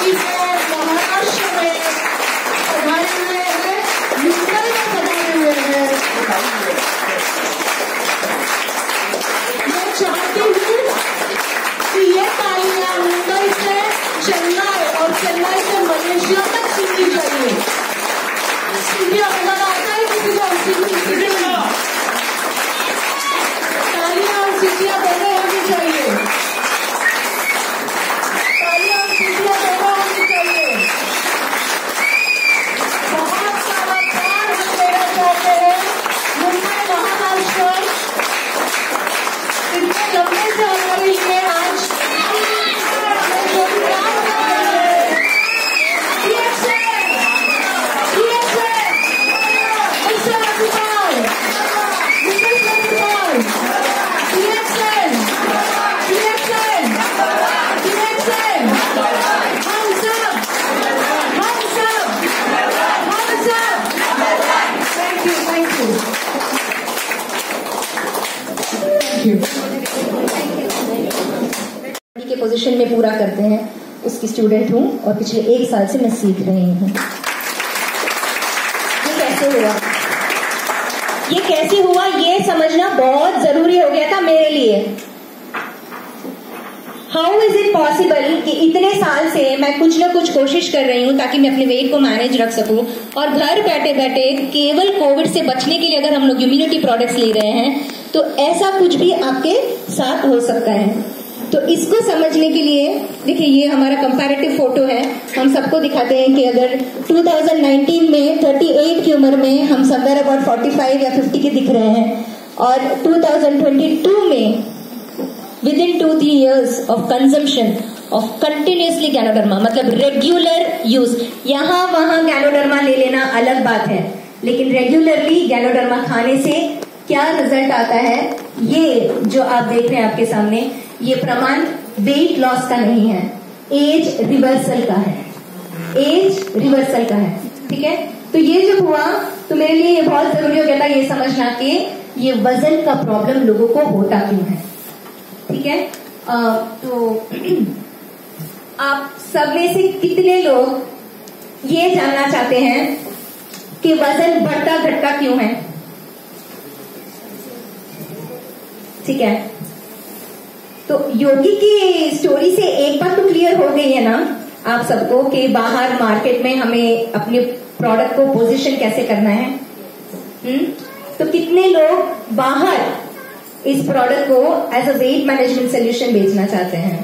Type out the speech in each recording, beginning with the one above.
इसे महाराष्ट्र में पधारे हुए हैं, मुंबई में पधारे हुए हैं। मैं चाहती हूँ कि ये तालियां मुंबई से चेन्नई और चेन्नई से मलेशिया तक सीखी जाइए। सीधी अगर आता है किसी को सीधी तालियां और सीटियां दोनों होनी चाहिए। तालियां और सीटियां दोनों होनी चाहिए। बहुत सारा प्यार हम देना चाहते हैं। मुंबई महाराष्ट्र इतने लंबे से हमारे लिए आज जो प्यार कर रहे हैं, के पोजीशन में पूरा करते हैं, उसकी स्टूडेंट हूँ और पिछले 1 साल से मैं सीख रही हूँ। ये कैसे हुआ ये समझना बहुत जरूरी हो गया था मेरे लिए। हाउ इज इट पॉसिबल कि इतने साल से मैं कुछ ना कुछ कोशिश कर रही हूँ ताकि मैं अपने वेट को मैनेज रख सकूं, और घर बैठे बैठे केवल कोविड से बचने के लिए अगर हम लोग इम्यूनिटी प्रोडक्ट्स ले रहे हैं तो ऐसा कुछ भी आपके साथ हो सकता है। तो इसको समझने के लिए देखिए, ये हमारा कंपैरेटिव फोटो है। हम सबको दिखाते हैं कि अगर 2019 में 38 की उम्र में हम समवेयर अबाउट 45 या 50 के दिख रहे हैं, और 2022 में within 2-3 years of consumption of continuously ganoderma, मतलब रेगुलर यूज, यहाँ वहां गैनोडर्मा ले लेना अलग बात है, लेकिन रेगुलरली गैनोडर्मा खाने से क्या रिजल्ट आता है, ये जो आप देख रहे हैं आपके सामने, ये प्रमाण वेट लॉस का नहीं है, एज रिवर्सल का है। एज रिवर्सल का है, ठीक है। तो ये जो हुआ तो मेरे लिए ये बहुत जरूरी हो गया था ये समझना कि ये वजन का प्रॉब्लम लोगों को होता क्यों है, ठीक है। तो आप सब में से कितने लोग ये जानना चाहते हैं कि वजन बढ़ता घटता क्यों है, ठीक है। तो योगी की स्टोरी से एक बात तो क्लियर हो गई है ना आप सबको कि बाहर मार्केट में हमें अपने प्रोडक्ट को पोजीशन कैसे करना है। तो कितने लोग बाहर इस प्रोडक्ट को as a weight management solution बेचना चाहते हैं?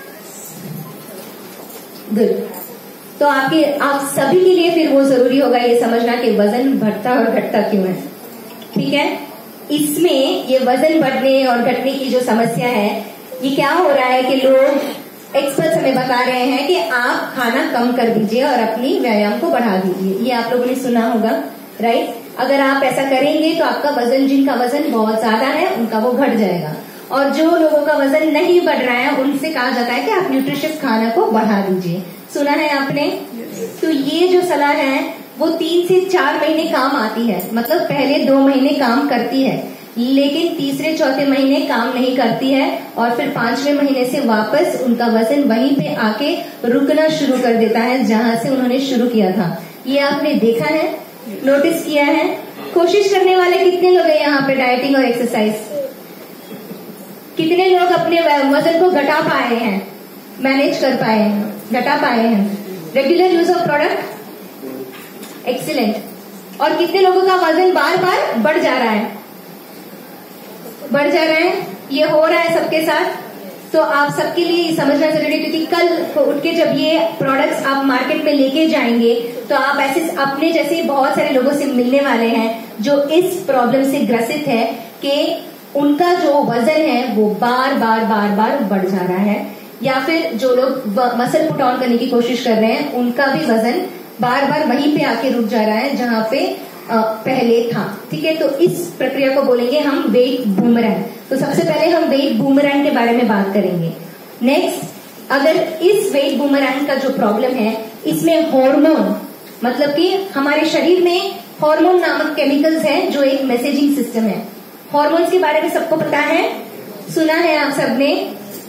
गुड। तो आप सभी के लिए फिर वो जरूरी होगा ये समझना कि वजन बढ़ता और घटता क्यों है, ठीक है। इसमें ये वजन बढ़ने और घटने की जो समस्या है, ये क्या हो रहा है कि लोग एक्सपर्ट्स हमें बता रहे हैं कि आप खाना कम कर दीजिए और अपनी व्यायाम को बढ़ा दीजिए। ये आप लोगों ने सुना होगा, राइट। अगर आप ऐसा करेंगे तो आपका वजन, जिनका वजन बहुत ज्यादा है उनका वो घट जाएगा, और जो लोगों का वजन नहीं बढ़ रहा है उनसे कहा जाता है कि आप न्यूट्रिशियस खाना को बढ़ा दीजिए। सुना है आपने? तो ये जो सलाह है वो 3 से 4 महीने काम आती है, मतलब पहले 2 महीने काम करती है, लेकिन तीसरे चौथे महीने काम नहीं करती है, और फिर 5वें महीने से वापस उनका वजन वहीं पे आके रुकना शुरू कर देता है जहां से उन्होंने शुरू किया था। ये आपने देखा है, नोटिस किया है? कोशिश करने वाले कितने लोग हैं यहाँ पे डाइटिंग और एक्सरसाइज? कितने लोग अपने वजन को घटा पाए हैं, मैनेज कर पाए हैं, घटा पाए हैं? Regular use of product, excellent. और कितने लोगों का वजन बार बार बढ़ जा रहा है? बढ़ जा रहा है, ये हो रहा है सबके साथ। तो आप सबके लिए समझना जरूरी है, क्योंकि कल को उठ के जब ये प्रोडक्ट्स आप मार्केट में लेके जाएंगे तो आप ऐसे अपने जैसे बहुत सारे लोगों से मिलने वाले हैं जो इस प्रॉब्लम से ग्रसित है कि उनका जो वजन है वो बार बार बार बार बढ़ जा रहा है, या फिर जो लोग मसल पुट ऑन करने की कोशिश कर रहे हैं उनका भी वजन बार बार वहीं पे आके रुक जा रहा है जहां पे पहले था, ठीक है। तो इस प्रक्रिया को बोलेंगे हम वेट बूमरैंग। तो सबसे पहले हम वेट बूमरैंग के बारे में बात करेंगे। नेक्स्ट, अगर इस वेट बूमरैंग का जो प्रॉब्लम है, इसमें हार्मोन, मतलब कि हमारे शरीर में हार्मोन नामक केमिकल्स हैं जो एक मैसेजिंग सिस्टम है। हार्मोन्स के बारे में सबको पता है, सुना है आप सबने,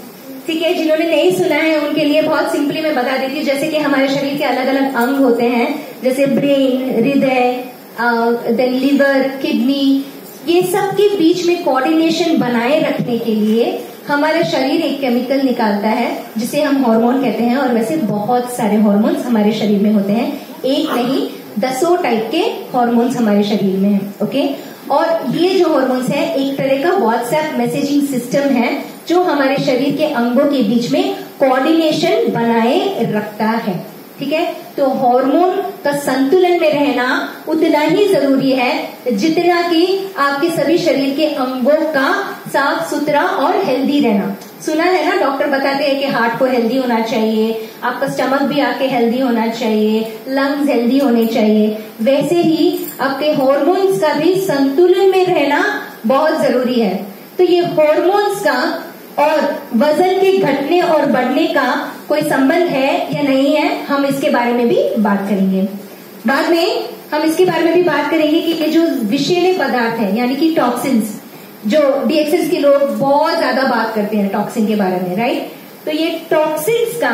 ठीक है, जिन्होंने नहीं सुना है उनके लिए बहुत सिंपली मैं बता देती हूँ। जैसे कि हमारे शरीर के अलग अलग अंग होते हैं, जैसे ब्रेन, हृदय, देन लिवर, किडनी, ये सब के बीच में कोऑर्डिनेशन बनाए रखने के लिए हमारा शरीर एक केमिकल निकालता है जिसे हम हार्मोन कहते हैं। और वैसे बहुत सारे हार्मोन्स हमारे शरीर में होते हैं, एक नहीं दसों टाइप के हार्मोन्स हमारे शरीर में है। ओके, और ये जो हार्मोन्स है एक तरह का व्हाट्सएप मैसेजिंग सिस्टम है जो हमारे शरीर के अंगों के बीच में कोऑर्डिनेशन बनाए रखता है। ठीक है, तो हार्मोन का संतुलन में रहना उतना ही जरूरी है जितना कि आपके सभी शरीर के अंगों का साफ सुथरा और हेल्दी रहना। सुना है ना, डॉक्टर बताते हैं कि हार्ट को हेल्दी होना चाहिए, आपका स्टमक भी आके हेल्दी होना चाहिए, लंग्स हेल्दी होने चाहिए। वैसे ही आपके हार्मोन्स का भी संतुलन में रहना बहुत जरूरी है। तो ये हार्मोन्स का और वजन के घटने और बढ़ने का कोई संबंध है या नहीं है, हम इसके बारे में भी बात करेंगे। बाद में हम इसके बारे में भी बात करेंगे कि ये जो विषैले पदार्थ है यानी कि टॉक्सिन्स, जो डीएक्सिस के लोग बहुत ज्यादा बात करते हैं टॉक्सिन के बारे में, राइट। तो ये टॉक्सिन्स का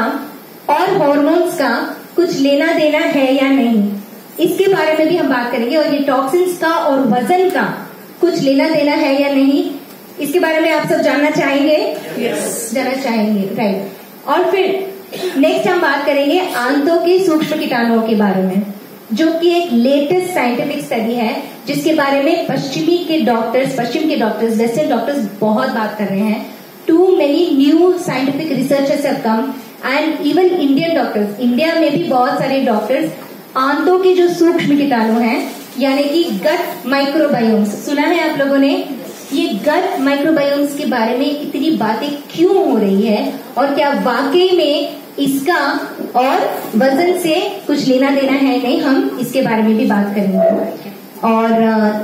और हॉर्मोन्स का कुछ लेना देना है या नहीं, इसके बारे में भी हम बात करेंगे। और ये टॉक्सिन्स का और वजन का कुछ लेना देना है या नहीं, इसके बारे में आप सब जानना चाहेंगे? Yes. जानना चाहेंगे, राइट। और फिर नेक्स्ट हम बात करेंगे आंतों के सूक्ष्म कीटाणुओं के बारे में, जो कि एक लेटेस्ट साइंटिफिक स्टडी है जिसके बारे में पश्चिम के डॉक्टर्स, वेस्टर्न डॉक्टर्स बहुत बात कर रहे हैं। Too many new scientific researchers have come and even Indian doctors, India में भी बहुत सारे डॉक्टर्स आंतों के जो सूक्ष्म कीटाणु हैं यानी कि गट माइक्रोबायोम्स, सुना है आप लोगों ने? ये गट माइक्रोबायोम्स के बारे में इतनी बातें क्यों हो रही है और क्या वाकई में इसका और वजन से कुछ लेना देना है नहीं, हम इसके बारे में भी बात करेंगे। और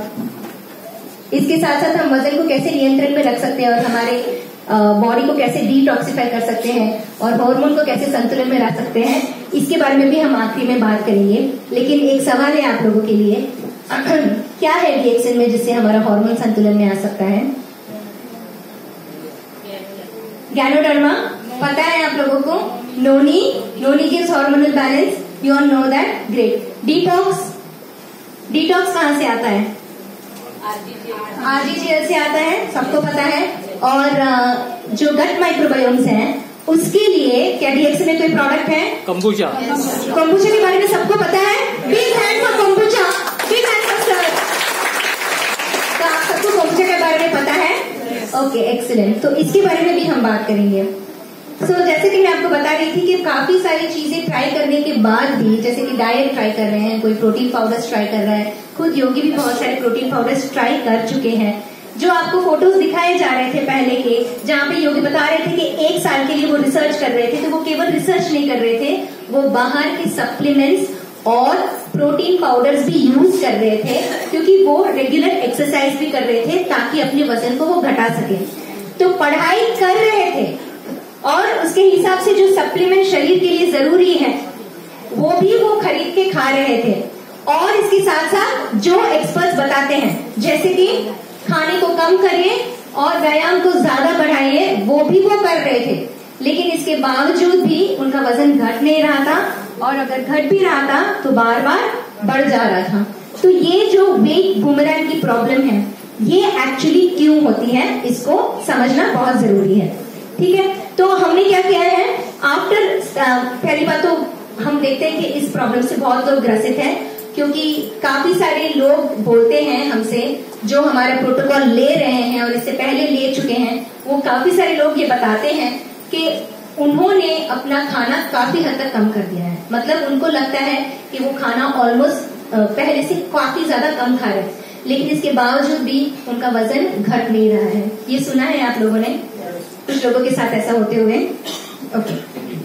इसके साथ साथ हम वजन को कैसे नियंत्रण में रख सकते हैं और हमारे बॉडी को कैसे डिटॉक्सिफाई कर सकते हैं और हार्मोन को कैसे संतुलन में रख सकते हैं, इसके बारे में भी हम आखिरी में बात करेंगे। लेकिन एक सवाल है आप लोगों के लिए, क्या है रिएक्शन में जिससे हमारा हार्मोन संतुलन में आ सकता है? गैनोडर्मा पता है आप लोगों को? Noni gives hormonal balance, you all know that, great. Detox कहाँ से आता है? आरजीजीएल से आता है, सबको पता है। और जो गट माइक्रोबायोम्स हैं उसके लिए क्या डीएक्सी में कोई प्रोडक्ट है? कंबुचा के बारे में सबको पता है? Big hand for kombucha, big hand for sir. तो आप सबको कंबुचा के बारे में पता है? Okay, excellent. तो इसके बारे में भी हम बात करेंगे। जैसे कि मैं आपको बता रही थी कि काफी सारी चीजें ट्राई करने के बाद भी, जैसे कि डाइट ट्राई कर रहे हैं, कोई प्रोटीन पाउडर्स ट्राई कर रहा है, खुद योगी भी बहुत सारे प्रोटीन पाउडर्स ट्राई कर चुके हैं। जो आपको फोटोज दिखाए जा रहे थे पहले के, जहाँ पे योगी बता रहे थे कि 1 साल के लिए वो रिसर्च कर रहे थे, तो वो केवल रिसर्च नहीं कर रहे थे, वो बाहर के सप्लीमेंट्स और प्रोटीन पाउडर्स भी यूज कर रहे थे, क्योंकि वो रेगुलर एक्सरसाइज भी कर रहे थे ताकि अपने वजन को वो घटा सके। तो पढ़ाई कर रहे थे और उसके हिसाब से जो सप्लीमेंट शरीर के लिए जरूरी है वो भी वो खरीद के खा रहे थे। और इसके साथ साथ जो एक्सपर्ट्स बताते हैं, जैसे कि खाने को कम करिए और व्यायाम को ज्यादा बढ़ाइए, वो भी वो कर रहे थे। लेकिन इसके बावजूद भी उनका वजन घट नहीं रहा था, और अगर घट भी रहा था तो बार बार बढ़ जा रहा था। तो ये जो वेट बूमरैंग की प्रॉब्लम है, ये एक्चुअली क्यों होती है, इसको समझना बहुत जरूरी है। ठीक है, तो हमने क्या किया है, आफ्टर पहली बात तो हम देखते हैं कि इस प्रॉब्लम से बहुत लोग ग्रसित हैं, क्योंकि काफी सारे लोग बोलते हैं हमसे, जो हमारे प्रोटोकॉल ले रहे हैं और इससे पहले ले चुके हैं, वो काफी सारे लोग ये बताते हैं कि उन्होंने अपना खाना काफी हद तक कम कर दिया है। मतलब उनको लगता है कि वो खाना ऑलमोस्ट पहले से काफी ज्यादा कम खा रहे हैं, लेकिन इसके बावजूद भी उनका वजन घट नहीं रहा है। ये सुना है आप लोगों ने? कुछ लोगों के साथ ऐसा होते हुए। ओके,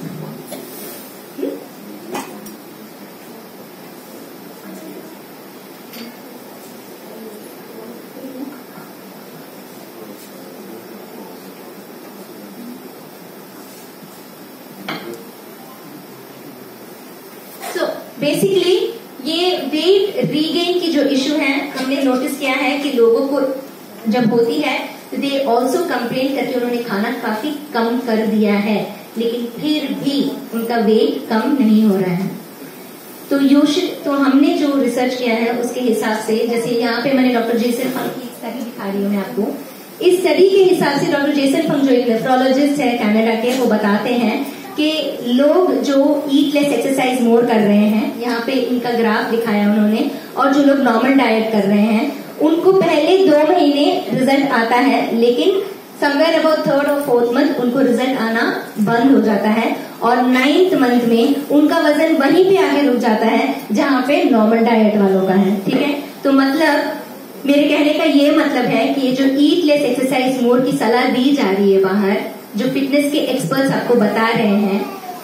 बेसिकली ये वेट रीगेन की जो इशू है, हमने नोटिस किया है कि लोगों को जब होती है दे ऑल्सो कंप्लेन करके उन्होंने खाना काफी कम कर दिया है, लेकिन फिर भी उनका वेट कम नहीं हो रहा है। तो हमने जो रिसर्च किया है उसके हिसाब से, जैसे यहाँ पे मैंने डॉक्टर जेसन फंग की स्टडी दिखा रही हूँ मैं आपको। इस स्टडी के हिसाब से डॉक्टर जेसन फंग जो एक नेफ्रोलॉजिस्ट है कनाडा के, वो बताते हैं कि लोग जो ईट लेस एक्सरसाइज मोर कर रहे हैं, यहाँ पे इनका ग्राफ दिखाया उन्होंने, और जो लोग नॉर्मल डाइट कर रहे हैं उनको पहले 2 महीने रिजल्ट आता है, लेकिन समवेयर अबाउट 3rd और 4th मंथ उनको रिजल्ट आना बंद हो जाता है, और 9th मंथ में उनका वजन वहीं पे आके रुक जाता है जहाँ पे नॉर्मल डाइट वालों का है। ठीक है, तो मतलब मेरे कहने का ये मतलब है कि ये जो ईट लेस एक्सरसाइज मोर की सलाह दी जा रही है बाहर, जो फिटनेस के एक्सपर्ट्स आपको बता रहे हैं,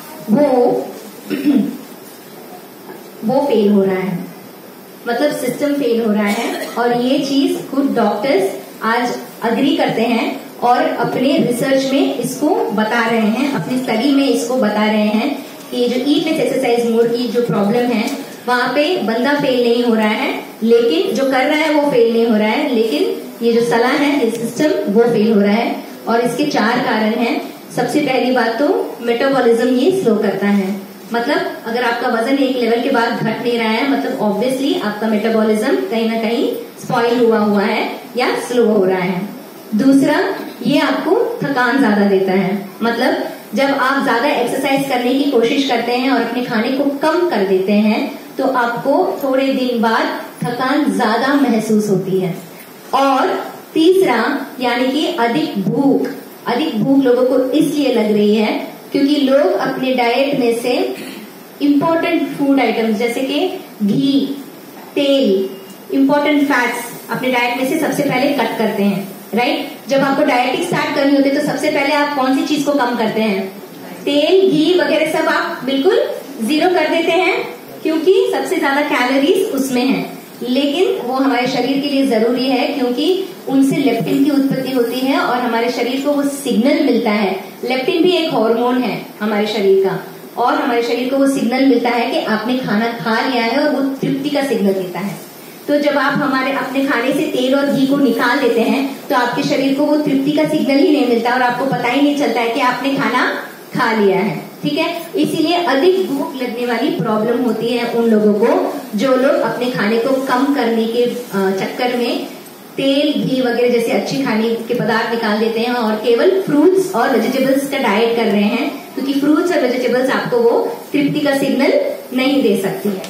वो फेल हो रहा है, मतलब सिस्टम फेल हो रहा है। और ये चीज खुद डॉक्टर्स आज अग्री करते हैं और अपने रिसर्च में इसको बता रहे हैं, अपनी स्टडी में इसको बता रहे हैं कि ये जो ईट लेस एक्सरसाइज मोर की जो प्रॉब्लम है वहां पे बंदा फेल नहीं हो रहा है, लेकिन जो कर रहा है वो फेल नहीं हो रहा है, लेकिन ये जो सलाह है, ये सिस्टम वो फेल हो रहा है। और इसके 4 कारण हैं। सबसे पहली बात तो मेटाबॉलिज्म ये स्लो करता है, मतलब अगर आपका वजन एक लेवल के बाद घट नहीं रहा है, मतलब ऑब्वियसली आपका मेटाबॉलिज्म कहीं ना कहीं स्पॉइल हुआ है या स्लो हो रहा है। दूसरा, ये आपको थकान ज्यादा देता है, मतलब जब आप ज्यादा एक्सरसाइज करने की कोशिश करते हैं और अपने खाने को कम कर देते हैं तो आपको थोड़े दिन बाद थकान ज्यादा महसूस होती है। और तीसरा, यानी कि अधिक भूख लोगों को इसलिए लग रही है क्योंकि लोग अपने डाइट में से इम्पोर्टेंट फूड आइटम्स जैसे कि घी, तेल, इम्पोर्टेंट फैट्स अपने डाइट में से सबसे पहले कट करते हैं, राइट? जब आपको डाइटिंग स्टार्ट करनी होती है तो सबसे पहले आप कौन सी चीज को कम करते हैं? तेल, घी वगैरह सब आप बिल्कुल 0 कर देते हैं, क्योंकि सबसे ज्यादा कैलोरीज उसमें है। लेकिन वो हमारे शरीर के लिए जरूरी है क्योंकि उनसे लेप्टिन की उत्पत्ति होती है और हमारे शरीर को वो सिग्नल मिलता है। लेप्टिन भी एक हार्मोन है हमारे शरीर का, और हमारे शरीर को वो सिग्नल मिलता है कि आपने खाना खा लिया है, और वो तृप्ति का सिग्नल देता है। तो जब आप हमारे अपने खाने से तेल और घी को निकाल देते हैं तो आपके शरीर को वो तृप्ति का सिग्नल ही नहीं मिलता और आपको पता ही नहीं चलता है कि आपने खाना खा लिया है। ठीक है, इसीलिए अधिक भूख लगने वाली प्रॉब्लम होती है उन लोगों को जो लोग अपने खाने को कम करने के चक्कर में तेल, घी वगैरह जैसे अच्छी खाने के पदार्थ निकाल देते हैं और केवल फ्रूट्स और वेजिटेबल्स का डाइट कर रहे हैं, क्योंकि फ्रूट्स और वेजिटेबल्स आपको वो तृप्ति का सिग्नल नहीं दे सकती है।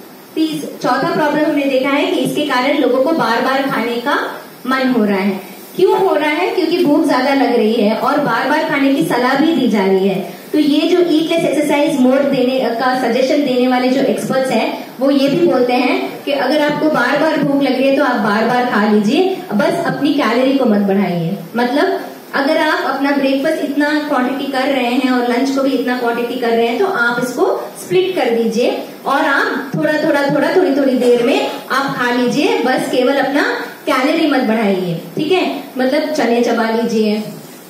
चौथा प्रॉब्लम हमने देखा है कि इसके कारण लोगों को बार बार खाने का मन हो रहा है। क्यों हो रहा है? क्योंकि भूख ज्यादा लग रही है और बार बार खाने की सलाह भी दी जा रही है। तो ये जो ईट लेस एक्सरसाइज मोड देने का सजेशन देने वाले जो एक्सपर्ट्स हैं वो ये भी बोलते हैं कि अगर आपको बार बार भूख लग रही है तो आप बार बार खा लीजिए, बस अपनी कैलोरी को मत बढ़ाइए। मतलब अगर आप अपना ब्रेकफास्ट इतना क्वांटिटी कर रहे हैं और लंच को भी इतना क्वांटिटी कर रहे हैं तो आप इसको स्प्लिट कर दीजिए और आप थोड़ी थोड़ी देर में आप खा लीजिए, बस केवल अपना कैलोरी मत बढ़ाइए। ठीक है, मतलब चने चबा लीजिए,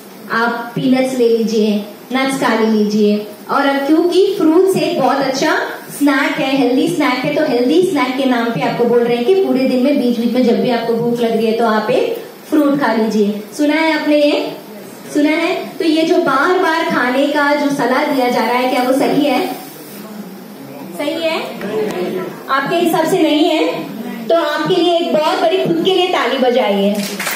आप पीनट्स ले लीजिए, नट्स खा लीजिए। और अब क्योंकि फ्रूट्स एक बहुत अच्छा स्नैक है, हेल्दी स्नैक है, तो हेल्दी स्नैक के नाम पे आपको बोल रहे हैं कि पूरे दिन में बीच बीच में जब भी आपको भूख लग रही है तो आप एक फ्रूट खा लीजिए। सुना है आपने? ये सुना है? तो ये जो बार बार खाने का जो सलाह दिया जा रहा है, क्या वो सही है? सही है? आपके हिसाब से नहीं है तो आपके लिए एक बहुत बड़ी खुद के लिए ताली बजाइए,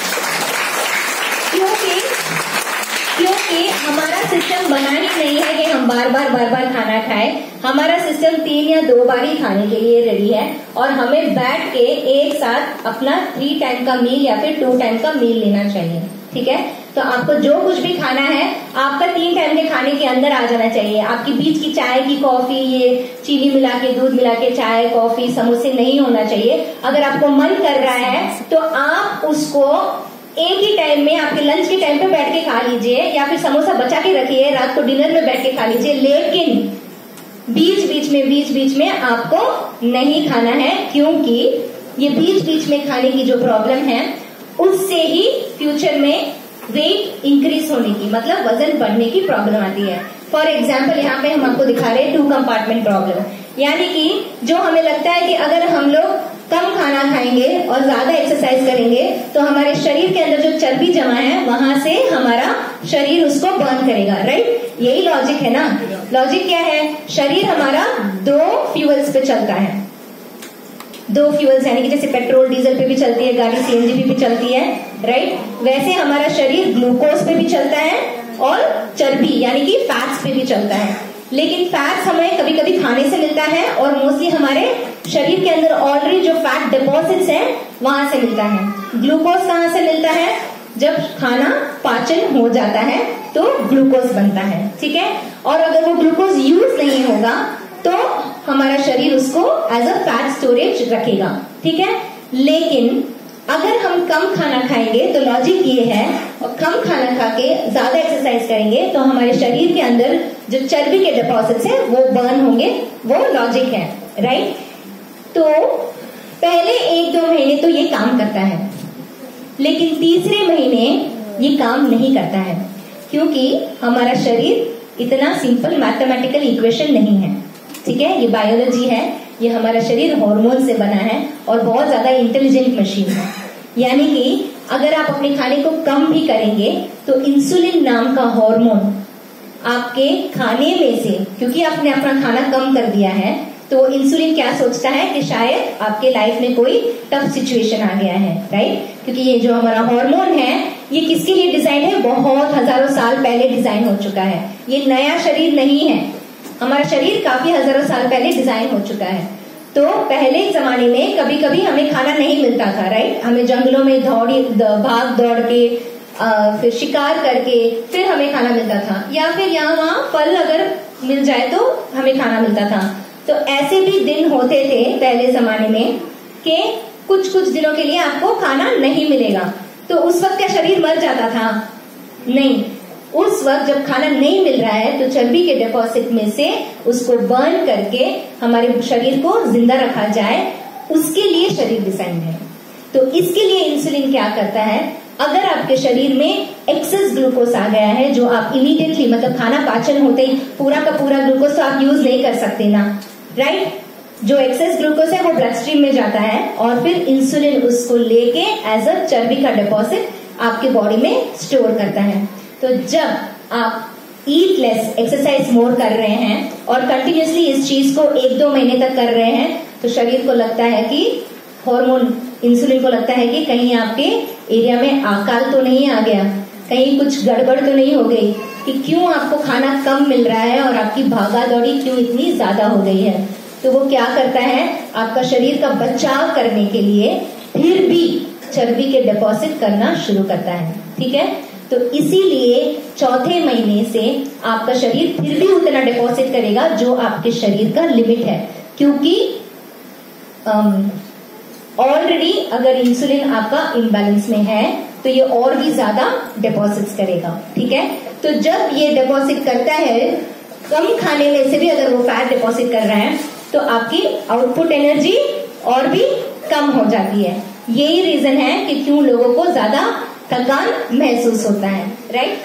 क्योंकि हमारा सिस्टम बना ही नहीं है कि हम बार बार खाना खाएं। हमारा सिस्टम 3 या 2 बार ही खाने के लिए रेडी है और हमें बैठ के एक साथ अपना 3 टाइम का मील या फिर 2 टाइम का मील लेना चाहिए। ठीक है, तो आपको जो कुछ भी खाना है आपका 3 टाइम के खाने के अंदर आ जाना चाहिए। आपकी बीच की चाय की कॉफी, ये चीनी मिला के, दूध मिला के चाय कॉफी समोसे नहीं होना चाहिए। अगर आपको मन कर रहा है तो आप उसको एक ही टाइम में, आपके लंच के टाइम पे बैठ के खा लीजिए या फिर समोसा बचा के रखिए, रात को डिनर में बैठ के खा लीजिए, लेकिन बीच बीच में आपको नहीं खाना है, क्योंकि ये बीच बीच में खाने की जो प्रॉब्लम है उससे ही फ्यूचर में वेट इंक्रीज होने की, मतलब वजन बढ़ने की प्रॉब्लम आती है। फॉर एग्जाम्पल यहाँ पे हम आपको दिखा रहे हैं 2 कंपार्टमेंट प्रॉब्लम, यानी कि जो हमें लगता है कि अगर हम लोग कम खाना खाएंगे और ज्यादा एक्सरसाइज करेंगे तो हमारे शरीर के अंदर जो चर्बी जमा है वहां से हमारा शरीर उसको बर्न करेगा, राइट? यही लॉजिक है ना। लॉजिक क्या है? शरीर हमारा 2 फ्यूल्स पे चलता है। 2 फ्यूल्स यानी कि जैसे पेट्रोल डीजल पे भी चलती है गाड़ी, सीएनजी पे भी चलती है, राइट? वैसे हमारा शरीर ग्लूकोज पे भी चलता है और चर्बी यानी कि फैट्स पे भी चलता है। लेकिन फैट्स हमें कभी कभी खाने से मिलता है और मोस्टली हमारे शरीर के अंदर ऑलरेडी जो फैट डिपॉजिट्स हैं वहां से मिलता है। ग्लूकोज कहाँ से मिलता है? जब खाना पाचन हो जाता है तो ग्लूकोज बनता है, ठीक है? और अगर वो ग्लूकोज यूज नहीं होगा तो हमारा शरीर उसको एज अ फैट स्टोरेज रखेगा, ठीक है? लेकिन अगर हम कम खाना खाएंगे तो लॉजिक ये है, और कम खाना खा के ज्यादा एक्सरसाइज करेंगे तो हमारे शरीर के अंदर जो चर्बी के डिपॉजिट्स हैं वो बर्न होंगे, वो लॉजिक है, राइट? तो पहले 1-2 महीने तो ये काम करता है, लेकिन तीसरे महीने ये काम नहीं करता है, क्योंकि हमारा शरीर इतना सिंपल मैथमेटिकल इक्वेशन नहीं है, ठीक है? ये बायोलॉजी है, ये हमारा शरीर हार्मोन से बना है और बहुत ज्यादा इंटेलिजेंट मशीन है। यानी कि अगर आप अपने खाने को कम भी करेंगे तो इंसुलिन नाम का हार्मोन आपके खाने में से, क्योंकि आपने अपना खाना कम कर दिया है, तो इंसुलिन क्या सोचता है कि शायद आपके लाइफ में कोई टफ सिचुएशन आ गया है, राइट? क्योंकि ये जो हमारा हार्मोन है ये किसके लिए डिजाइन है? बहुत हजारों साल पहले डिजाइन हो चुका है। ये नया शरीर नहीं है, हमारा शरीर काफी हजारों साल पहले डिजाइन हो चुका है। तो पहले जमाने में कभी कभी हमें खाना नहीं मिलता था, राइट? हमें जंगलों में भाग दौड़ के फिर शिकार करके फिर हमें खाना मिलता था, या फिर यहाँ वहाँ फल अगर मिल जाए तो हमें खाना मिलता था। तो ऐसे भी दिन होते थे पहले जमाने में कि कुछ कुछ दिनों के लिए आपको खाना नहीं मिलेगा, तो उस वक्त क्या शरीर मर जाता था? नहीं, उस वक्त जब खाना नहीं मिल रहा है तो चर्बी के डिपॉजिट में से उसको बर्न करके हमारे शरीर को जिंदा रखा जाए, उसके लिए शरीर डिजाइन है। तो इसके लिए इंसुलिन क्या करता है? अगर आपके शरीर में एक्सेस ग्लूकोज आ गया है, जो आप इमीडिएटली मतलब खाना पाचन होते ही पूरा का पूरा ग्लूकोज तो आप यूज नहीं कर सकते ना, राइट? जो एक्सेस ग्लूकोज है वो ब्लड स्ट्रीम में जाता है और फिर इंसुलिन उसको लेके एज अ चर्बी का डिपॉजिट आपके बॉडी में स्टोर करता है। तो जब आप ईट लेस एक्सरसाइज मोर कर रहे हैं और कंटिन्यूसली इस चीज को 1-2 महीने तक कर रहे हैं तो शरीर को लगता है कि हार्मोन इंसुलिन को लगता है कि कहीं आपके एरिया में अकाल तो नहीं आ गया, कहीं कुछ गड़बड़ तो नहीं हो गई, कि क्यों आपको खाना कम मिल रहा है और आपकी भागा दौड़ी क्यों इतनी ज्यादा हो गई है। तो वो क्या करता है? आपका शरीर का बचाव करने के लिए फिर भी चर्बी के डिपॉजिट करना शुरू करता है, ठीक है? तो इसीलिए चौथे महीने से आपका शरीर फिर भी उतना डिपॉजिट करेगा जो आपके शरीर का लिमिट है, क्योंकि ऑलरेडी अगर इंसुलिन आपका इम्बैलेंस में है तो ये और भी ज्यादा डिपॉजिट्स करेगा, ठीक है? तो जब ये डिपॉजिट करता है, कम खाने में से भी अगर वो फैट डिपॉजिट कर रहा है तो आपकी आउटपुट एनर्जी और भी कम हो जाती है। यही रीजन है कि क्यों लोगों को ज्यादा थकान महसूस होता है, राइट?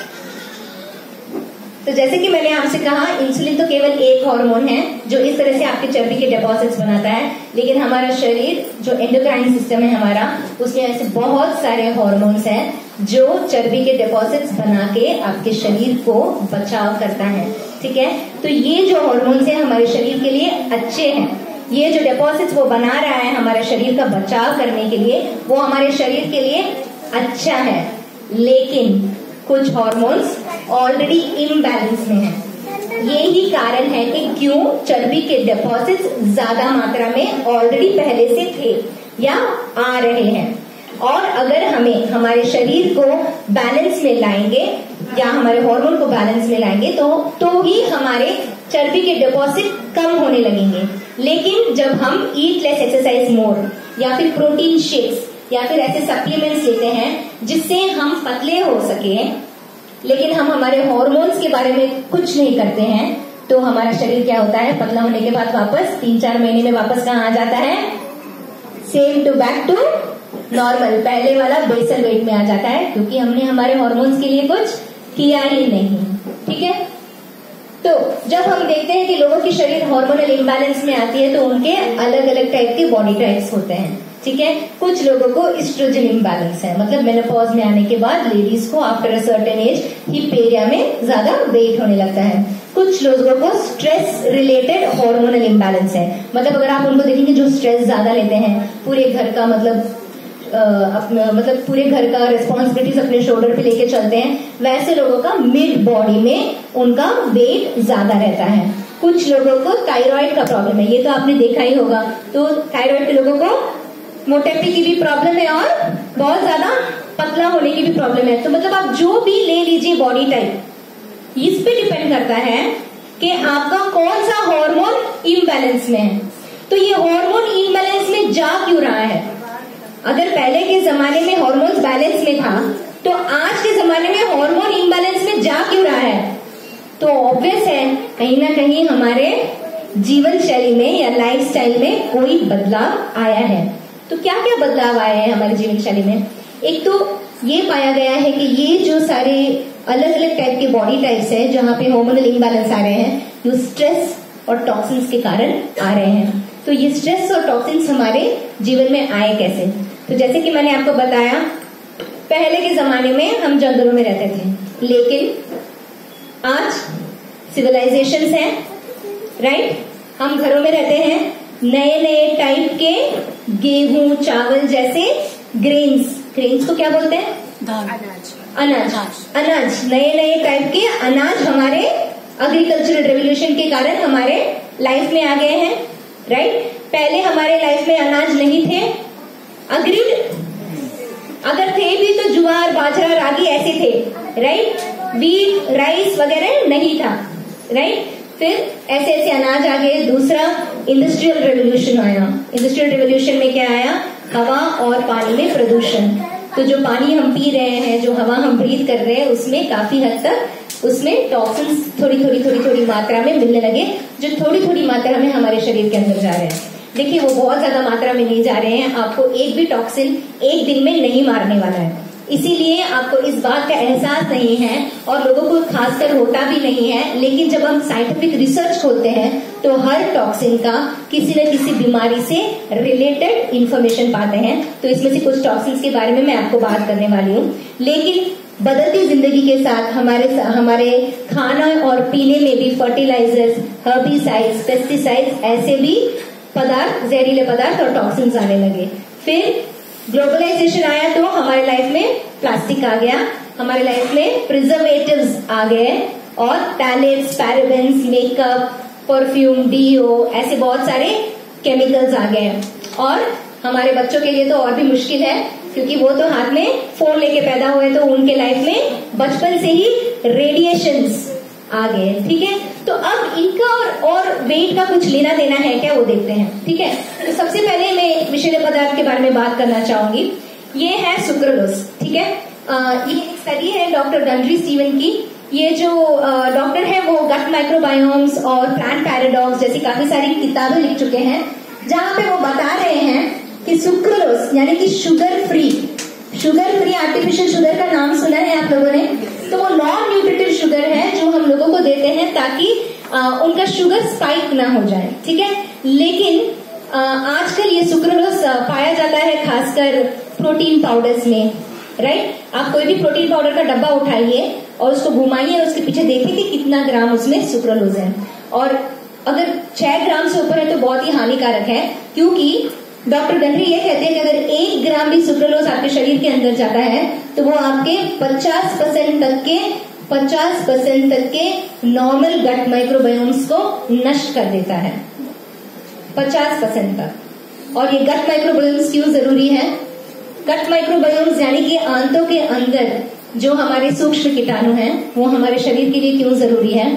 तो जैसे कि मैंने आपसे कहा, इंसुलिन तो केवल एक हार्मोन है जो इस तरह से आपके चर्बी के डिपॉजिट्स बनाता है, लेकिन हमारा शरीर जो एंडोक्राइन सिस्टम है हमारा, उसमें ऐसे बहुत सारे हार्मोन्स हैं जो चर्बी के डिपॉजिट्स बना के आपके शरीर को बचाव करता है, ठीक है? तो ये जो हार्मोन्स है हमारे शरीर के लिए अच्छे हैं। ये जो डिपॉजिट्स वो बना रहा है हमारे शरीर का बचाव करने के लिए, वो हमारे शरीर के लिए अच्छा है। लेकिन कुछ हार्मोन्स ऑलरेडी इम्बैलेंस में है। यही कारण है कि क्यों चर्बी के डिपॉजिट्स ज्यादा मात्रा में ऑलरेडी पहले से थे या आ रहे हैं। और अगर हमें हमारे शरीर को बैलेंस में लाएंगे या हमारे हार्मोन को बैलेंस में लाएंगे तो ही हमारे चर्बी के डिपॉजिट कम होने लगेंगे। लेकिन जब हम ईट लेस एक्सरसाइज मोर या फिर प्रोटीन शेक्स या फिर ऐसे सप्लीमेंट्स लेते हैं जिससे हम पतले हो सके, लेकिन हम हमारे हार्मोन्स के बारे में कुछ नहीं करते हैं, तो हमारा शरीर क्या होता है? पतला होने के बाद वापस 3-4 महीने में वापस कहाँ आ जाता है? Same to back to normal, पहले वाला बेसल वेट में आ जाता है, क्योंकि हमने हमारे हार्मोन्स के लिए कुछ किया ही नहीं, ठीक है? तो जब हम देखते हैं कि लोगों की शरीर हार्मोनल इम्बैलेंस में आती है तो उनके अलग अलग टाइप के बॉडी टाइप्स होते हैं, ठीक है। कुछ लोगों को एस्ट्रोजन इम्बैलेंस है, मतलब मेनोपॉज में आने के बाद लेडीज को after a certain age hip area में ज्यादा वेट होने लगता है। कुछ लोगों को स्ट्रेस रिलेटेड हार्मोनल इम्बैलेंस है, मतलब अगर आप उनको देखेंगे जो स्ट्रेस ज्यादा लेते हैं, पूरे घर का मतलब पूरे घर का रिस्पॉन्सिबिलिटीज अपने शोल्डर पे लेके चलते हैं, वैसे लोगों का मिड बॉडी में उनका वेट ज्यादा रहता है। कुछ लोगों को थायराइड का प्रॉब्लम है, ये तो आपने देखा ही होगा। तो थायराइड के लोगों को मोटापे की भी प्रॉब्लम है और बहुत ज्यादा पतला होने की भी प्रॉब्लम है। तो मतलब आप जो भी ले लीजिए बॉडी टाइप, इस पे डिपेंड करता है कि आपका कौन सा हार्मोन इम्बैलेंस में है। तो ये हार्मोन इम्बैलेंस में जा क्यों रहा है? अगर पहले के जमाने में हार्मोन्स बैलेंस में था तो आज के जमाने में हार्मोन इम्बैलेंस में जा क्यों रहा है? तो ऑब्वियस है कहीं ना कहीं हमारे जीवन शैली में या लाइफस्टाइल में कोई बदलाव आया है। तो क्या क्या बदलाव आए हैं हमारे जीवन शैली में? एक तो ये पाया गया है कि ये जो सारे अलग अलग टाइप के बॉडी टाइप्स है जहाँ पे हार्मोनल इम्बैलेंस आ रहे हैं, ये स्ट्रेस और टॉक्सिन्स के कारण आ रहे हैं। तो ये स्ट्रेस और टॉक्सिन्स हमारे जीवन में आए कैसे? तो जैसे कि मैंने आपको बताया, पहले के जमाने में हम जंगलों में रहते थे, लेकिन आज सिविलाइजेशंस हैं, राइट? हम घरों में रहते हैं, नए नए टाइप के गेहूं चावल जैसे ग्रेन्स को क्या बोलते हैं? अनाज नए नए टाइप के अनाज हमारे एग्रीकल्चरल रेवोल्यूशन के कारण हमारे लाइफ में आ गए हैं, राइट? पहले हमारे लाइफ में अनाज नहीं थे, अग्रीड? अगर थे भी तो ज्वार बाजरा रागी ऐसे थे, राइट? व्हीट राइस वगैरह नहीं था, राइट? फिर ऐसे ऐसे अनाज आ गए। दूसरा इंडस्ट्रियल रेवोल्यूशन आया। इंडस्ट्रियल रेवोल्यूशन में क्या आया? हवा और पानी में प्रदूषण। तो जो पानी हम पी रहे हैं, जो हवा हम ब्रीथ कर रहे हैं, उसमें काफी हद तक उसमें टॉक्सिन्स थोड़ी मात्रा में मिलने लगे, जो थोड़ी मात्रा में हमारे शरीर के अंदर जा रहे हैं। देखिए वो बहुत ज्यादा मात्रा में नहीं जा रहे हैं, आपको एक भी टॉक्सिन एक दिन में नहीं मारने वाला है। इसीलिए आपको इस बात का एहसास नहीं है और लोगों को खासकर होता भी नहीं है। लेकिन जब हम साइंटिफिक रिसर्च खोलते हैं तो हर टॉक्सिन का किसी न किसी बीमारी से रिलेटेड इंफॉर्मेशन पाते हैं। तो इसमें से कुछ टॉक्सिन्स के बारे में मैं आपको बात करने वाली हूँ। लेकिन बदलती जिंदगी के साथ हमारे खाना और पीने में भी फर्टिलाइजर्स, हर्बिसाइड्स, पेस्टिसाइड्स ऐसे भी पदार्थ, जहरीले पदार्थ और टॉक्सिन्स आने लगे। फिर ग्लोबलाइजेशन आया तो हमारे लाइफ में प्लास्टिक आ गया, हमारे लाइफ में प्रिजर्वेटिव्स आ गए और phthalates, parabens, makeup, perfume, deo ऐसे बहुत सारे केमिकल्स आ गए। और हमारे बच्चों के लिए तो और भी मुश्किल है, क्योंकि वो तो हाथ में फोन लेके पैदा हुए, तो उनके लाइफ में बचपन से ही रेडिएशंस आ गए, ठीक है? तो अब इनका और वेट का कुछ लेना देना है क्या, वो देखते हैं, ठीक है? तो सबसे पहले मैं एक विषैले पदार्थ के बारे में बात करना चाहूंगी। ये है सुक्रोलोस, ठीक है? ये एक स्टडी है डॉक्टर डंड्री स्टीवन की। ये जो डॉक्टर है वो गट माइक्रोबायोम्स और प्लांट पैराडॉक्स जैसी काफी सारी किताबें लिख चुके हैं, जहां पे वो बता रहे हैं कि सुक्रोलोस यानी कि शुगर फ्री आर्टिफिशियल शुगर का नाम सुना है आप लोगों ने? तो वो नॉन न्यूट्रिटिव शुगर है जो हम लोगों को देते हैं ताकि उनका शुगर स्पाइक ना हो जाए, ठीक है? लेकिन आजकल ये सुक्रोलोस पाया जाता है खासकर प्रोटीन पाउडर्स में, राइट? आप कोई भी प्रोटीन पाउडर का डब्बा उठाइए और उसको घुमाइए और उसके पीछे देखिए कि कितना ग्राम उसमें सुक्रोलोस है। और अगर 6 ग्राम से ऊपर है तो बहुत ही हानिकारक है, क्योंकि डॉक्टर डंड्री ये कहते हैं कि अगर 1 ग्राम भी सुक्रोलोस आपके शरीर के अंदर जाता है तो वो आपके 50% तक के नॉर्मल गट माइक्रोबायोम्स को नष्ट कर देता है, 50% तक। और ये गट माइक्रोबायोम्स क्यों जरूरी है? गट माइक्रोबायोम्स यानी कि आंतों के अंदर जो हमारे सूक्ष्म कीटाणु हैं वो हमारे शरीर के लिए क्यों जरूरी है,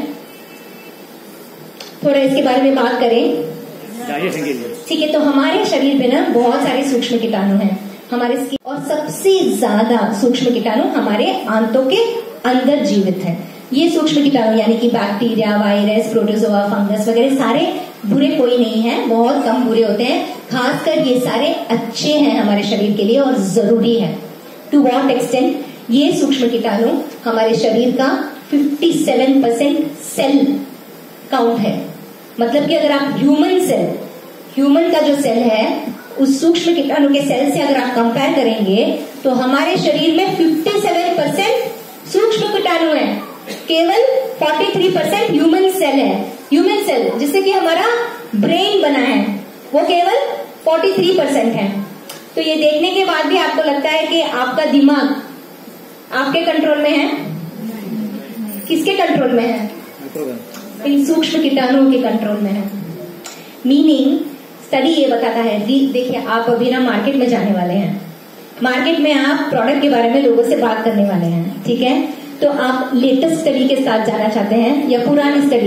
थोड़ा इसके बारे में बात करें, ठीक है? तो हमारे शरीर पे ना बहुत सारे सूक्ष्म कीटाणु हैं हमारे स्किन, और सबसे ज्यादा सूक्ष्म कीटाणु हमारे आंतों के अंदर जीवित हैं। ये सूक्ष्म कीटाणु यानी कि बैक्टीरिया, वायरस, प्रोटोजोआ, फंगस वगैरह सारे बुरे कोई नहीं है, बहुत कम बुरे होते हैं। खासकर ये सारे अच्छे हैं हमारे शरीर के लिए और जरूरी है। To what extent? ये सूक्ष्म कीटाणु हमारे शरीर का 57% सेल काउंट है। मतलब कि अगर आप ह्यूमन का जो सेल है उस सूक्ष्म कीटाणु के सेल से अगर आप कंपेयर करेंगे तो हमारे शरीर में 57% सूक्ष्म कीटाणु है, केवल 43% ह्यूमन सेल है। ह्यूमन सेल जिससे कि हमारा ब्रेन बना है वो केवल 43% है। तो ये देखने के बाद भी आपको लगता है कि आपका दिमाग आपके कंट्रोल में है? किसके कंट्रोल में है? इन सूक्ष्म कीटाणुओं के कंट्रोल में है। मीनिंग स्टडी ये बताता है, देखिए आप अभी ना मार्केट में जाने वाले हैं, मार्केट में आप प्रोडक्ट के बारे में लोगों से बात करने वाले हैं, ठीक है? तो आप लेटेस्ट स्टडी के साथ जाना चाहते हैं या पुरानी स्टडी?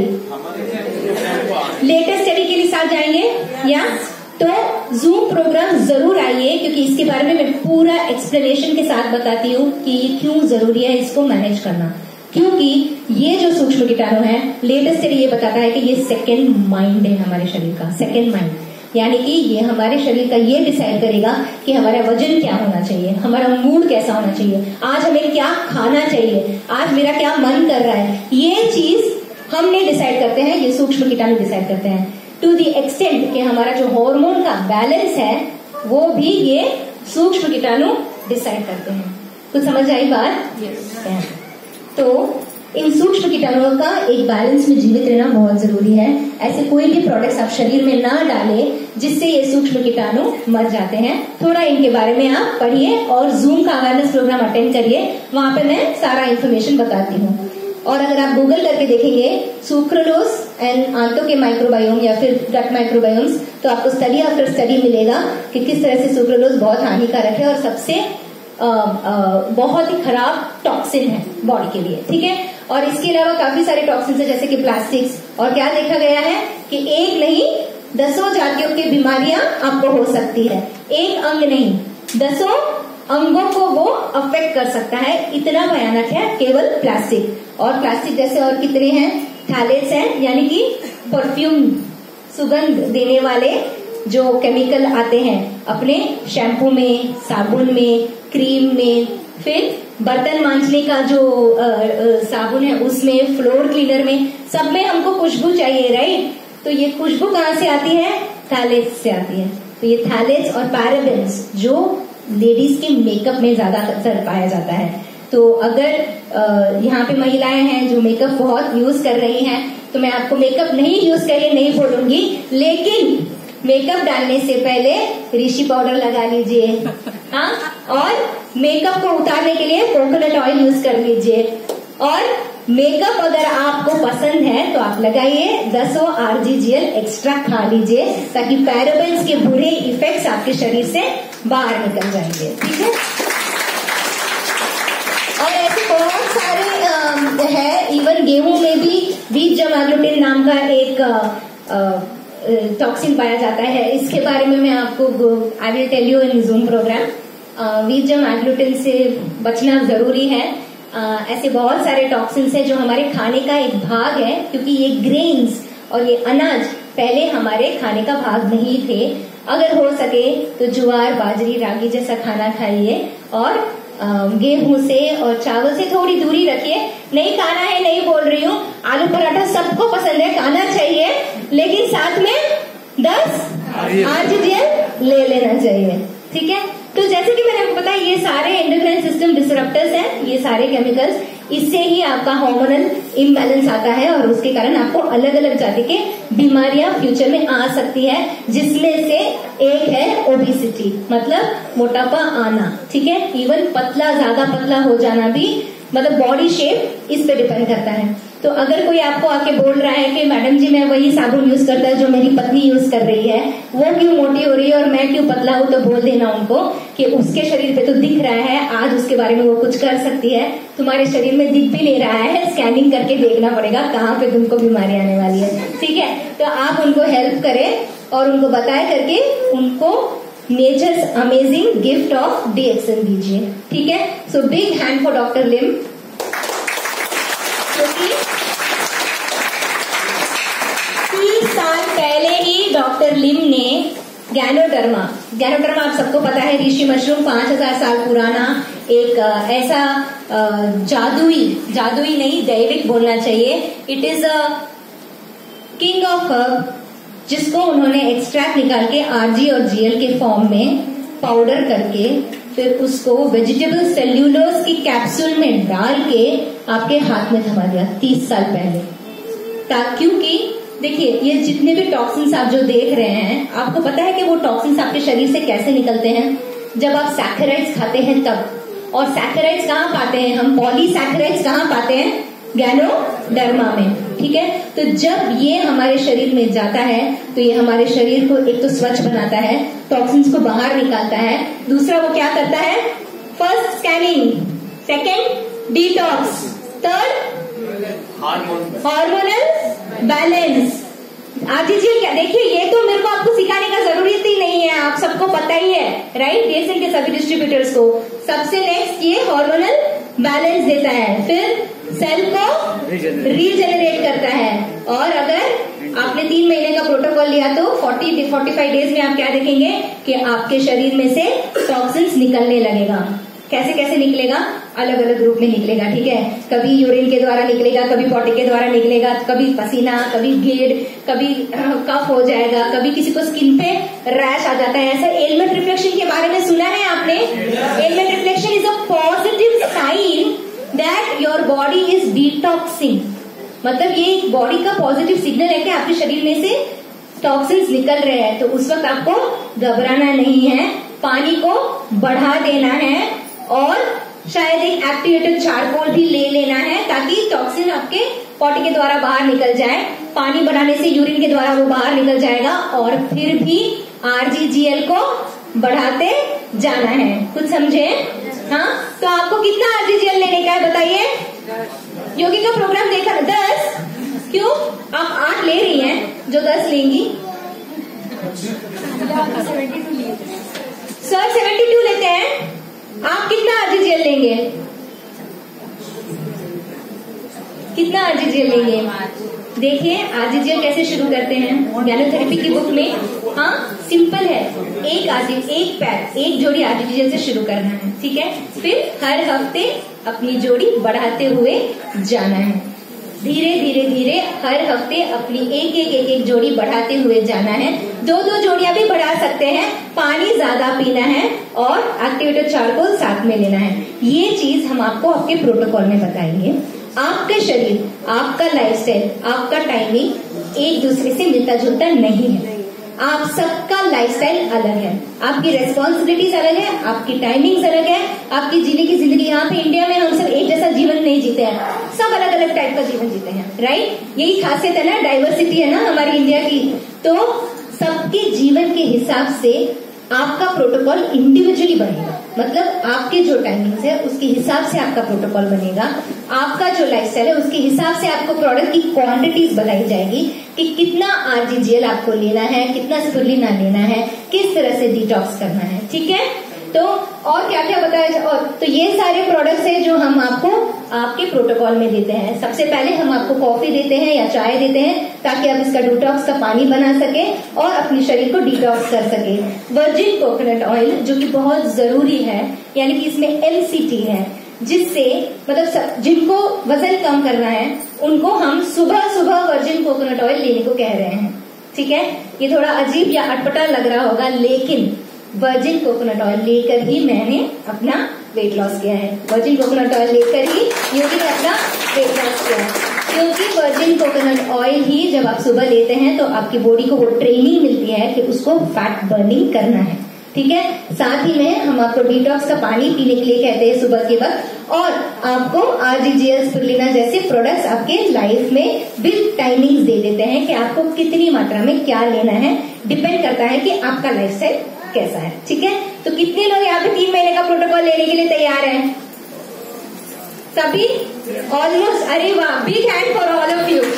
लेटेस्ट स्टडी के साथ जाएंगे या तो जूम प्रोग्राम जरूर आइए, क्योंकि इसके बारे में मैं पूरा एक्सप्लेनेशन के साथ बताती हूँ कि ये क्यों जरूरी है इसको मैनेज करना। क्योंकि ये जो सूक्ष्म कीटाणु है, लेटेस्ट स्टडी ये बताता है कि ये सेकेंड माइंड है हमारे शरीर का, सेकेंड माइंड। यानी कि ये हमारे शरीर का ये डिसाइड करेगा कि हमारा वजन क्या होना चाहिए, हमारा मूड कैसा होना चाहिए, आज हमें क्या खाना चाहिए, आज मेरा क्या मन कर रहा है, ये चीज हमने डिसाइड करते हैं, ये सूक्ष्म कीटाणु डिसाइड करते हैं। टू द एक्सटेंट कि हमारा जो हार्मोन का बैलेंस है वो भी ये सूक्ष्म कीटाणु डिसाइड करते हैं। कुछ समझ आई बात? yes. तो इन सूक्ष्म कीटाणुओं का एक बैलेंस में जीवित रहना बहुत जरूरी है। ऐसे कोई भी प्रोडक्ट्स आप शरीर में ना डालें जिससे ये सूक्ष्म कीटाणु मर जाते हैं। थोड़ा इनके बारे में आप पढ़िए और जूम का अवेयरनेस प्रोग्राम अटेंड करिए, वहां पे मैं सारा इन्फॉर्मेशन बताती हूँ। और अगर आप गूगल करके देखेंगे सुक्रोलोज एंड आंतों के माइक्रोबायोम या फिर गट माइक्रोबायोम्स, तो आपको स्टडी आफ्टर स्टडी मिलेगा कि किस तरह से सुक्रोलोज बहुत हानिकारक है और सबसे बहुत ही खराब टॉक्सिन है बॉडी के लिए, ठीक है? और इसके अलावा काफी सारे टॉक्सिन है जैसे कि प्लास्टिक्स, और क्या देखा गया है कि एक नहीं 10 जातियों की बीमारियां आपको हो सकती है, एक अंग नहीं 10 अंगों को वो अफेक्ट कर सकता है, इतना भयानक है केवल प्लास्टिक। और प्लास्टिक जैसे और कितने हैं, थैलेट्स हैं, यानी कि परफ्यूम सुगंध देने वाले जो केमिकल आते हैं अपने शैम्पू में, साबुन में, क्रीम में, फिर बर्तन मांजने का जो साबुन है उसमें, फ्लोर क्लीनर में, सब में हमको खुशबू चाहिए, राइट? तो ये खुशबू कहाँ से आती है? थैलेट्स से आती है। तो ये थैलेट्स और पैराबेन्स जो लेडीज के मेकअप में ज्यादातर पाया जाता है। तो अगर यहाँ पे महिलाएं हैं जो मेकअप बहुत यूज कर रही हैं, तो मैं आपको मेकअप नहीं यूज करिए नहीं बोलूंगी, लेकिन मेकअप डालने से पहले ऋषि पाउडर लगा लीजिए, हाँ? और मेकअप को उतारने के लिए कोकोनट ऑयल यूज कर लीजिए। और मेकअप अगर आपको पसंद है तो आप लगाइए 10 RGGL एक्स्ट्रा खा लीजिए, ताकि पैराबेन्स के बुरे इफेक्ट्स आपके शरीर से बाहर निकल जाएंगे, ठीक है? और ऐसे बहुत सारे है, इवन गेहूं में भी बीटा-जैमाग्लूटिन नाम का एक टॉक्सिन पाया जाता है। इसके बारे में मैं आपको I will tell you in zoom program. बीटा-जैमाग्लूटिन से बचना जरूरी है। ऐसे बहुत सारे टॉक्सिन्स हैं जो हमारे खाने का एक भाग है, क्योंकि ये ग्रेन्स और ये अनाज पहले हमारे खाने का भाग नहीं थे। अगर हो सके तो ज्वार, बाजरी, रागी जैसा खाना खाइए और गेहूं से और चावल से थोड़ी दूरी रखिए। नहीं खाना है नहीं बोल रही हूँ, आलू पराठा सबको पसंद है, खाना चाहिए, लेकिन साथ में 10 RGGL ले लेना चाहिए, ठीक है? तो जैसे कि मैंने आपको बताया, ये सारे एंडोक्राइन सिस्टम डिसरप्टर्स हैं, ये सारे केमिकल्स, इससे ही आपका हार्मोनल इम्बैलेंस आता है और उसके कारण आपको अलग अलग जाति के बीमारियां फ्यूचर में आ सकती है, जिसमें से एक है ओबेसिटी, मतलब मोटापा आना, ठीक है? इवन पतला, ज्यादा पतला हो जाना भी, मतलब बॉडी शेप इस पे डिपेंड करता है। तो अगर कोई आपको आके बोल रहा है कि मैडम जी मैं वही साबुन यूज करता है जो मेरी पत्नी यूज कर रही है, वो क्यों मोटी हो रही है और मैं क्यों पतला हूं, तो बोल देना उनको कि उसके शरीर पे तो दिख रहा है, आज उसके बारे में वो कुछ कर सकती है, तुम्हारे शरीर में दिख भी नहीं रहा है, स्कैनिंग करके देखना पड़ेगा कहाँ पे तुमको बीमारी आने वाली है, ठीक है? तो आप उनको हेल्प करें और उनको बताए करके उनको nature's amazing gift of DXN दीजिए, ठीक है? So big hand for doctor Lim, क्योंकि 30 साल पहले ही डॉक्टर लिम ने गैनोडर्मा आप सबको पता है, ऋषि मशरूम, 5000 साल पुराना एक ऐसा जादुई नहीं दैविक बोलना चाहिए, it is king of herb, जिसको उन्होंने एक्सट्रैक्ट निकाल के आरजी और जीएल के फॉर्म में पाउडर करके फिर उसको वेजिटेबल सेल्यूलोज की कैप्सूल में डाल के आपके हाथ में थमा दिया 30 साल पहले। क्योंकि देखिए, ये जितने भी टॉक्सिन्स आप जो देख रहे हैं, आपको पता है कि वो टॉक्सिन्स आपके शरीर से कैसे निकलते हैं? जब आप सैकेराइड्स खाते हैं तब। और सैकेराइड्स कहाँ पाते हैं हम? पॉलीसैकेराइड्स कहाँ पाते हैं? गैनोडर्मा में। ठीक है, तो जब ये हमारे शरीर में जाता है तो ये हमारे शरीर को एक तो स्वच्छ बनाता है, टॉक्सिन्स को बाहर निकालता है। दूसरा वो क्या करता है? First scanning, second detox, third hormonal balance. RGGL क्या, देखिए ये तो मेरे को आपको सिखाने का जरूरत ही नहीं है, आप सबको पता ही है, राइट? डीएसएल के सभी डिस्ट्रीब्यूटर्स को। सबसे नेक्स्ट ये हार्मोनल बैलेंस देता है, फिर सेल को रीजेनरेट करता है। और अगर आपने 3 महीने का प्रोटोकॉल लिया तो 40-45 डेज में आप क्या देखेंगे कि आपके शरीर में से टॉक्सिन्स निकलने लगेगा। कैसे कैसे निकलेगा? अलग अलग रूप में निकलेगा। ठीक है, कभी यूरिन के द्वारा निकलेगा, कभी पॉटी के द्वारा निकलेगा, कभी पसीना, कभी गिड, कभी कफ हो जाएगा, कभी किसी को स्किन पे रैश आ जाता है। ऐसा एलिमेंट रिफ्लेक्शन के बारे में सुना है आपने? Element reflection is a positive sign that your body is detoxing. मतलब ये बॉडी का पॉजिटिव सिग्नल है कि आपके शरीर में से टॉक्सिन्स निकल रहे हैं। तो उस वक्त आपको घबराना नहीं है, पानी को बढ़ा देना है और शायद एक एक्टिवेटेड चारकोल भी ले लेना है ताकि टॉक्सिन आपके पॉटी के द्वारा बाहर निकल जाए। पानी बढ़ाने से यूरिन के द्वारा वो बाहर निकल जाएगा और फिर भी आरजीजीएल को बढ़ाते जाना है। कुछ समझे? हाँ, तो आपको कितना आरजीजीएल लेने का है बताइए? योगी का प्रोग्राम देखा 10? क्यों? आप 8 ले रही हैं, जो 10 लेंगी। सर 72 लेते हैं, आप कितना आरजीजीएल लेंगे? कितना आरजीजीएल लेंगे? देखिए आरजीजीएल कैसे शुरू करते हैं गैनोथेरेपी की बुक में। हाँ, सिंपल है, एक जोड़ी आरजीजीएल से शुरू करना है। ठीक है, फिर हर हफ्ते अपनी जोड़ी बढ़ाते हुए जाना है। धीरे धीरे धीरे हर हफ्ते अपनी एक जोड़ी बढ़ाते हुए जाना है। 2 जोड़ियां भी बढ़ा सकते हैं। पानी ज्यादा पीना है और एक्टिवेटेड चारकोल साथ में लेना है। ये चीज हम आपको आपके प्रोटोकॉल में बताएंगे। आपका शरीर, आपका लाइफस्टाइल, आपका टाइमिंग एक दूसरे से मिलता जुलता नहीं है। आप सबका लाइफस्टाइल अलग है, आपकी रेस्पॉन्सिबिलिटीज अलग है, आपकी टाइमिंग्स अलग है, आपकी जीने की जिंदगी। यहाँ पे इंडिया में हम सब एक जैसा जीवन नहीं जीते हैं, सब अलग अलग टाइप का जीवन जीते हैं, राइट? यही खासियत है ना, डाइवर्सिटी है ना हमारी इंडिया की। तो सबके जीवन के हिसाब से आपका प्रोटोकॉल इंडिविजुअली बनेगा। मतलब आपके जो टाइमिंग्स है उसके हिसाब से आपका प्रोटोकॉल बनेगा। आपका जो लाइफस्टाइल है उसके हिसाब से आपको प्रोडक्ट की क्वांटिटीज बताई जाएगी कि कितना आरजीजीएल आपको लेना है, कितना स्पिरुलिना लेना है, किस तरह से डिटॉक्स करना है। ठीक है, तो और क्या क्या बताया? और तो ये सारे प्रोडक्ट्स हैं जो हम आपको आपके प्रोटोकॉल में देते हैं। सबसे पहले हम आपको कॉफी देते हैं या चाय देते हैं ताकि आप इसका डिटॉक्स का पानी बना सके और अपने शरीर को डिटॉक्स कर सके। वर्जिन कोकोनट ऑयल जो कि बहुत जरूरी है, यानी कि इसमें MCT है, जिससे मतलब जिनको वजन कम करना है उनको हम सुबह सुबह वर्जिन कोकोनट ऑयल लेने को कह रहे हैं। ठीक है, ये थोड़ा अजीब या अटपटा लग रहा होगा, लेकिन वर्जिन कोकोनट ऑयल लेकर ही मैंने अपना वेट लॉस किया है। वर्जिन कोकोनट ऑयल लेकर ही योगी ने अपना वेट लॉस किया है, क्योंकि वर्जिन कोकोनट ऑयल ही जब आप सुबह लेते हैं तो आपकी बॉडी को वो ट्रेनिंग मिलती है कि उसको फैट बर्निंग करना है। ठीक है, साथ ही में हम आपको डिटॉक्स का पानी पीने के लिए कहते हैं सुबह के वक्त, और आपको आरजीजीएल स्पिरुलिना जैसे प्रोडक्ट्स आपके लाइफ में विद टाइमिंग्स दे देते हैं कि आपको कितनी मात्रा में क्या लेना है। डिपेंड करता है कि आपका लाइफस्टाइल कैसा है। ठीक है, तो कितने लोग यहाँ पे 3 महीने का प्रोटोकॉल लेने के लिए तैयार हैं? सभी? ऑलमोस्ट। अरे वाह, big hand for all of you.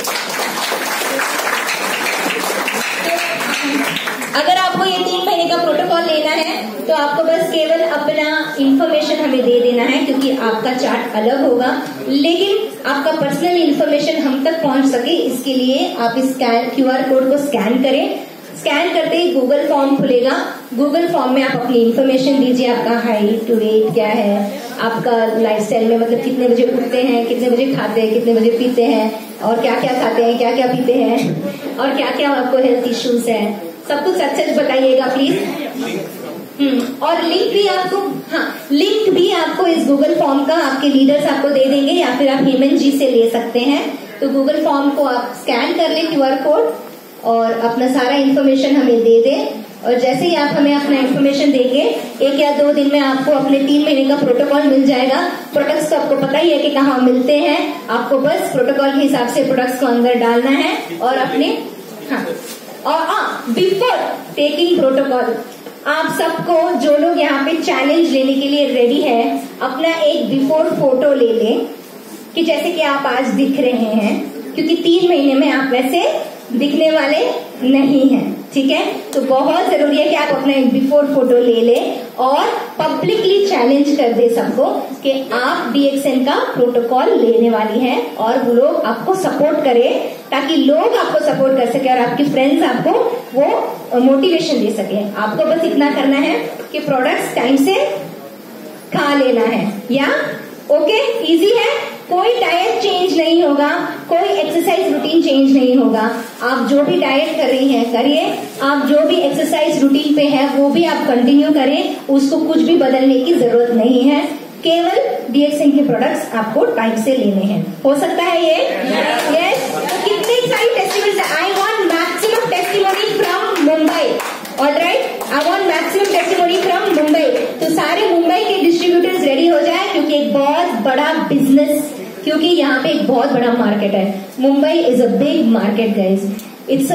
अगर आपको ये 3 महीने का प्रोटोकॉल लेना है तो आपको बस केवल अपना इंफॉर्मेशन हमें दे देना है, क्योंकि आपका चार्ट अलग होगा, लेकिन आपका पर्सनल इंफॉर्मेशन हम तक पहुंच सके इसके लिए आप इस QR कोड को स्कैन करें। स्कैन करते ही गूगल फॉर्म खुलेगा। गूगल फॉर्म में आप अपनी इंफॉर्मेशन दीजिए, आपका हाइट वेट क्या है, आपका लाइफस्टाइल में मतलब कितने बजे उठते हैं, कितने बजे खाते हैं, कितने बजे पीते हैं और क्या क्या खाते हैं, क्या क्या पीते हैं, और क्या क्या आपको हेल्थ इश्यूज है, सब कुछ अच्छे से बताइएगा प्लीज। और लिंक भी आपको इस गूगल फॉर्म का आपके लीडर्स आपको दे देंगे, या फिर आप हेमंत जी से ले सकते हैं। तो गूगल फॉर्म को आप स्कैन कर लें QR कोड और अपना सारा इन्फॉर्मेशन हमें दे दें, और जैसे ही आप हमें अपना इन्फॉर्मेशन देंगे 1 या 2 दिन में आपको अपने 3 महीने का प्रोटोकॉल मिल जाएगा। प्रोडक्ट्स तो आपको पता ही है कि कहाँ मिलते हैं, आपको बस प्रोटोकॉल के हिसाब से प्रोडक्ट्स को अंदर डालना है और अपने बिफोर टेकिंग प्रोटोकॉल आप सबको, जो लोग यहाँ पे चैलेंज लेने के लिए रेडी है, अपना एक बिफोर फोटो ले लें कि जैसे कि आप आज दिख रहे हैं, क्योंकि 3 महीने में आप वैसे दिखने वाले नहीं हैं, ठीक है। तो बहुत जरूरी है कि आप अपना एक बिफोर फोटो ले लें और पब्लिकली चैलेंज कर दे सबको कि आप DXN का प्रोटोकॉल लेने वाली हैं, और वो लोग आपको सपोर्ट करें, ताकि लोग आपको सपोर्ट कर सके और आपके फ्रेंड्स आपको वो मोटिवेशन दे सके। आपको बस इतना करना है कि प्रोडक्ट्स टाइम से खा लेना है, या ओके, इजी है। कोई डाइट चेंज नहीं होगा, कोई एक्सरसाइज रूटीन चेंज नहीं होगा। आप जो भी डाइट कर रही हैं करिए, आप जो भी एक्सरसाइज रूटीन पे है वो भी आप कंटिन्यू करें, उसको कुछ भी बदलने की जरूरत नहीं है। केवल DXN के प्रोडक्ट्स आपको टाइम से लेने हैं। हो सकता है ये? यस। कितने सारी testimonies, I want maximum testimony from Mumbai. Alright, I want maximum testimony from Mumbai. तो सारे मुंबई के डिस्ट्रीब्यूटर्स रेडी हो जाए, क्योंकि एक बहुत बड़ा बिजनेस, क्योंकि यहाँ पे एक बहुत बड़ा मार्केट है। Mumbai is a big market guys, it's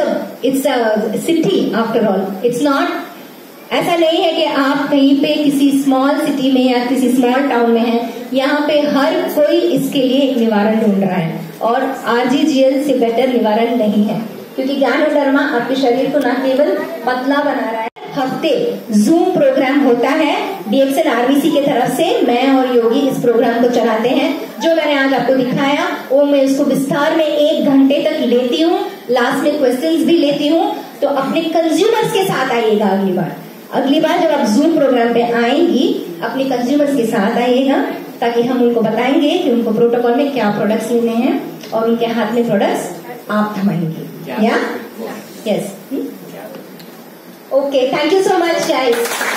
a city after all. It's not, ऐसा नहीं है कि आप कहीं पे किसी स्मॉल सिटी में या किसी स्मॉल टाउन में हैं। यहाँ पे हर कोई इसके लिए एक निवारण ढूंढ रहा है, और RGGL से बेटर निवारण नहीं है, क्योंकि ज्ञानोडर्मा आपके शरीर को न केवल पतला बना रहा है। हफ्ते जूम प्रोग्राम होता है DXN RVC के तरफ से, मैं और योगी इस प्रोग्राम को चलाते हैं। जो मैंने आज आपको दिखाया वो मैं इसको विस्तार में 1 घंटे तक लेती हूँ, लास्ट में क्वेश्चंस भी लेती हूँ। तो अपने कंज्यूमर्स के साथ आइएगा अगली बार जब आप जूम प्रोग्राम पे आएंगी, अपने कंज्यूमर्स के साथ आइएगा, ताकि हम उनको बताएंगे कि उनको प्रोटोकॉल में क्या प्रोडक्ट्स लेने हैं, और उनके हाथ में प्रोडक्ट्स आप थमाएंगे। या yes, okay, thank you so much guys.